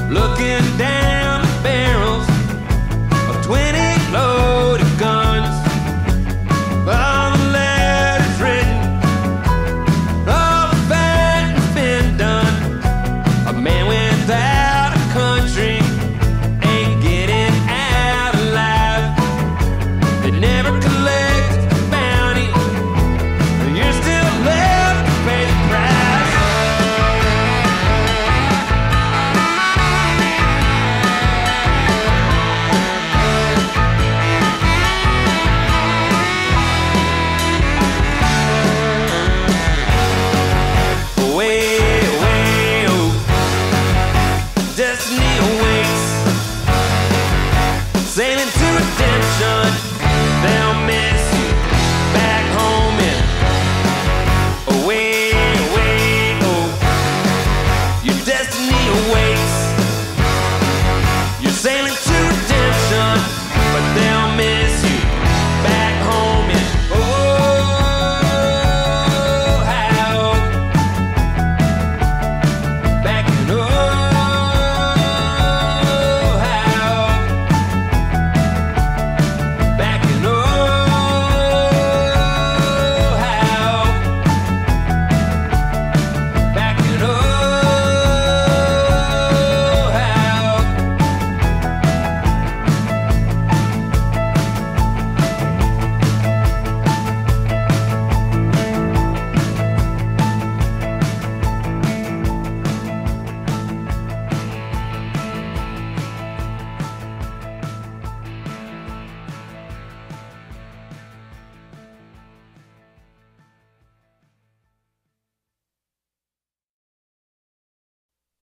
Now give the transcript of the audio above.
looking down the barrels of 20 loaded guns. All the letters written, all the fighting's been done. A man without a country ain't getting out alive. They never collect the bounty, but you're still left to pay the price. Way, way, oh, destiny